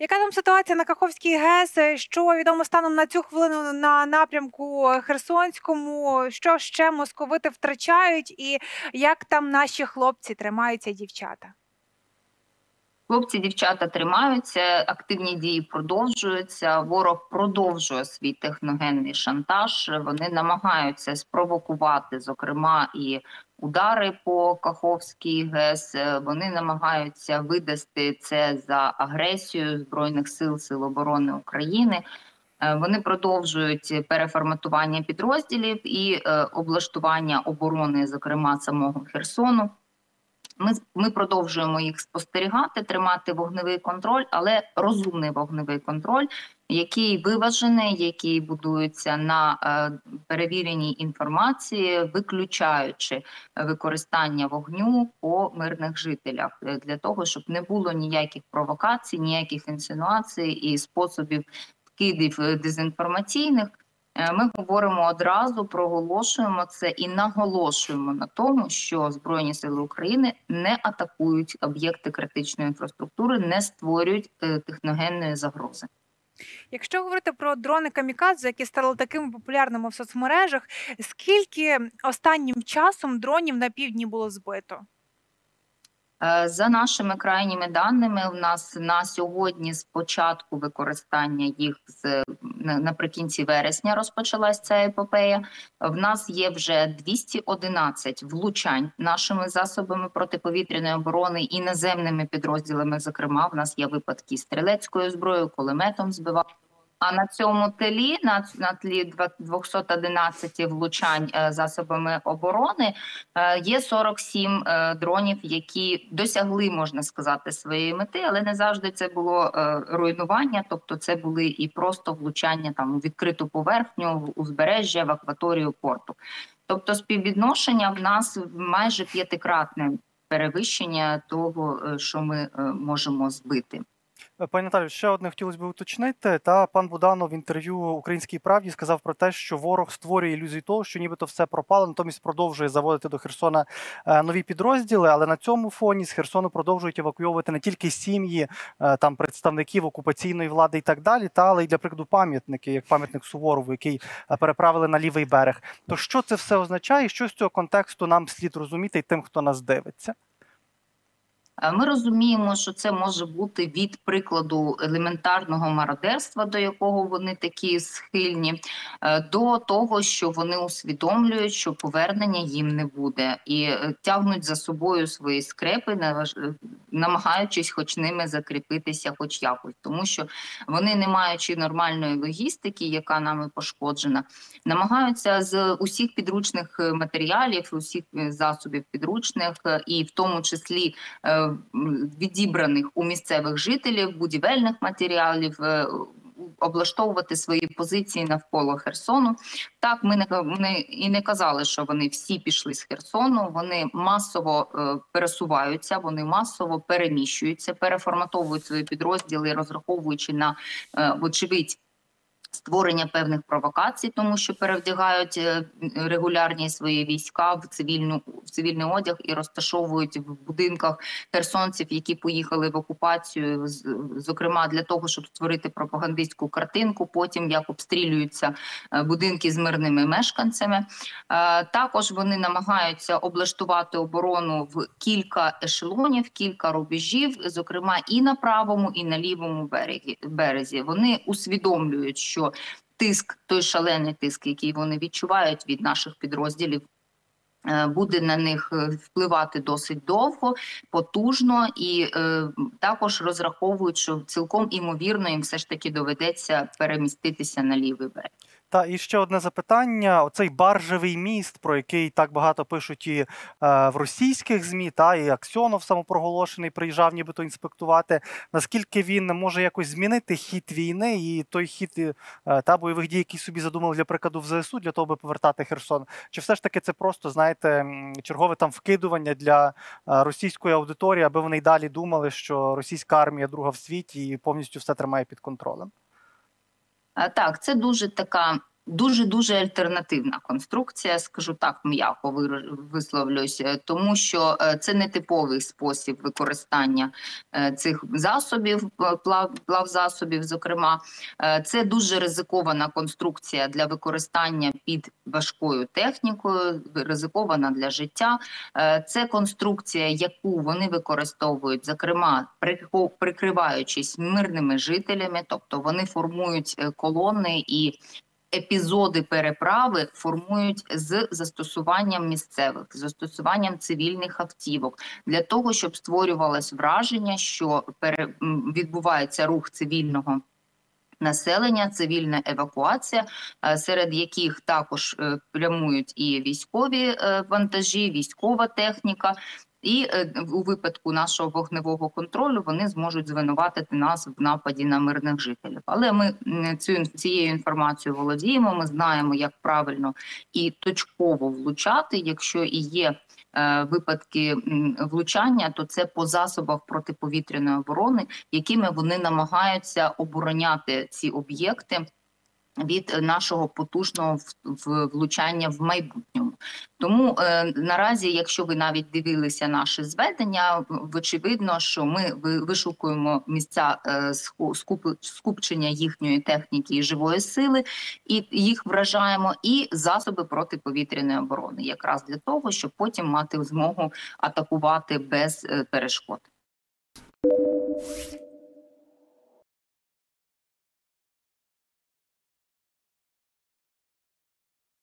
Яка там ситуація на Каховській ГЕС? Що відомо станом на цю хвилину на напрямку Херсонському? Що ще московити втрачають? І як там наші хлопці тримаються і дівчата? Хлопці, дівчата тримаються, активні дії продовжуються, ворог продовжує свій техногенний шантаж, вони намагаються спровокувати, зокрема, і удари по Каховській ГЕС, вони намагаються видасти це за агресію Збройних сил, Сил оборони України. Вони продовжують переформатування підрозділів і облаштування оборони, зокрема, самого Херсону. Ми продовжуємо їх спостерігати, тримати вогневий контроль, але розумний вогневий контроль, який виважений, який будується на перевіреній інформації, виключаючи використання вогню по мирних жителях, для того, щоб не було ніяких провокацій, ніяких інсинуацій і способів вкидів дезінформаційних. Ми говоримо одразу, проголошуємо це і наголошуємо на тому, що Збройні сили України не атакують об'єкти критичної інфраструктури, не створюють техногенної загрози. Якщо говорити про дрони камікадзе, які стали такими популярними в соцмережах, скільки останнім часом дронів на півдні було збито? За нашими крайніми даними, у нас на сьогодні з початку використання їх наприкінці вересня розпочалась ця епопея. В нас є вже 211 влучань нашими засобами протиповітряної оборони і наземними підрозділами. Зокрема, в нас є випадки стрілецькою зброєю, кулеметом збивав. А на цьому тлі, на тлі 211 влучань засобами оборони, є 47 дронів, які досягли, можна сказати, своєї мети, але не завжди це було руйнування, тобто це були і просто влучання там у відкриту поверхню, в узбережжя, в акваторію порту. Тобто співвідношення в нас майже 5-кратне перевищення того, що ми можемо збити. Пані Наталю, ще одне хотілося б уточнити. Пан Буданов в інтерв'ю «Українській правді» сказав про те, що ворог створює ілюзію того, що нібито все пропало, натомість продовжує заводити до Херсона нові підрозділи, але на цьому фоні з Херсону продовжують евакуйовувати не тільки сім'ї, там представників окупаційної влади і так далі, але й, для прикладу, пам'ятники, як пам'ятник Суворову, який переправили на лівий берег. То що це все означає і що з цього контексту нам слід розуміти і тим, хто нас дивиться? Ми розуміємо, що це може бути від прикладу елементарного мародерства, до якого вони такі схильні, до того, що вони усвідомлюють, що повернення їм не буде, і тягнуть за собою свої скрепи, намагаючись хоч ними закріпитися хоч якось. Тому що вони, не маючи нормальної логістики, яка нами пошкоджена, намагаються з усіх підручних матеріалів, усіх засобів підручних, і в тому числі відібраних у місцевих жителів, будівельних матеріалів, облаштовувати свої позиції навколо Херсону. Так, ми і не казали, що вони всі пішли з Херсону, вони масово пересуваються, вони масово переміщуються, переформатовують свої підрозділи, розраховуючи на, вочевидь, створення певних провокацій, тому що перевдягають регулярні свої війська в цивільний одяг і розташовують в будинках херсонців, які поїхали в окупацію, зокрема для того, щоб створити пропагандистську картинку, потім як обстрілюються будинки з мирними мешканцями. Також вони намагаються облаштувати оборону в кілька ешелонів, кілька рубежів, зокрема і на правому, і на лівому березі. Вони усвідомлюють, що тиск, той шалений тиск, який вони відчувають від наших підрозділів, буде на них впливати досить довго, потужно, і також розраховують, що цілком імовірно їм все ж таки доведеться переміститися на лівий берег. І ще одне запитання. Оцей баржевий міст, про який так багато пишуть і в російських ЗМІ, і Аксьонов самопроголошений приїжджав нібито інспектувати. Наскільки він може якось змінити хід війни і той хід бойових дій, які собі задумали, для прикладу, в ЗСУ, для того, аби повертати Херсон? Чи все ж таки це просто, знаєте, чергове там вкидування для російської аудиторії, аби вони й далі думали, що російська армія друга в світі і повністю все тримає під контролем? Так, це дуже така дуже альтернативна конструкція, скажу так, м'яко висловлюсь, тому що це не типовий спосіб використання цих засобів, плавзасобів, зокрема. Це дуже ризикована конструкція для використання під важкою технікою, ризикована для життя. Це конструкція, яку вони використовують, зокрема, прикриваючись мирними жителями, тобто вони формують колони і епізоди переправи формують з застосуванням місцевих, з застосуванням цивільних автівок, для того, щоб створювалось враження, що відбувається рух цивільного населення, цивільна евакуація, серед яких також прямують і військові вантажі, військова техніка. І у випадку нашого вогневого контролю вони зможуть звинуватити нас в нападі на мирних жителів. Але ми цією інформацією володіємо, ми знаємо, як правильно і точково влучати. Якщо і є випадки влучання, то це по засобах протиповітряної оборони, якими вони намагаються обороняти ці об'єкти від нашого потужного влучання в майбутньому. Тому наразі, якщо ви навіть дивилися наші зведення, очевидно, що ми вишукуємо місця скупчення їхньої техніки і живої сили, і їх вражаємо, і засоби протиповітряної оборони, якраз для того, щоб потім мати змогу атакувати без перешкод.